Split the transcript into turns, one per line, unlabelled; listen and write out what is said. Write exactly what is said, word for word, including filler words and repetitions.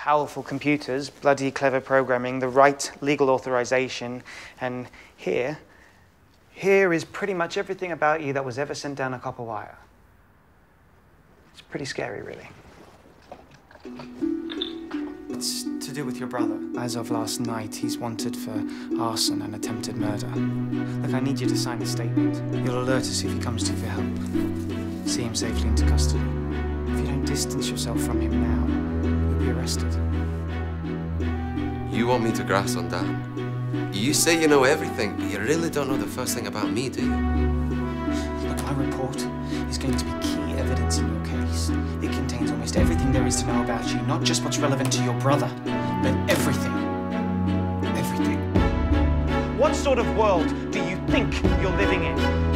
powerful computers, bloody clever programming, the right legal authorization, and here, here is pretty much everything about you that was ever sent down a copper wire. It's pretty scary, really. It's to do with your brother. As of last night, he's wanted for arson and attempted murder. Look, I need you to sign a statement. You'll alert us if he comes to you for help. See him safely into custody. If you don't distance yourself from him now, you'll be arrested.
You want me to grass on Dan? You say you know everything, but you really don't know the first thing about me, do you?
Look, my report is going to be key evidence in your case. It contains almost everything there is to know about you, not just what's relevant to your brother, but everything. Everything. What sort of world do you think you're living in?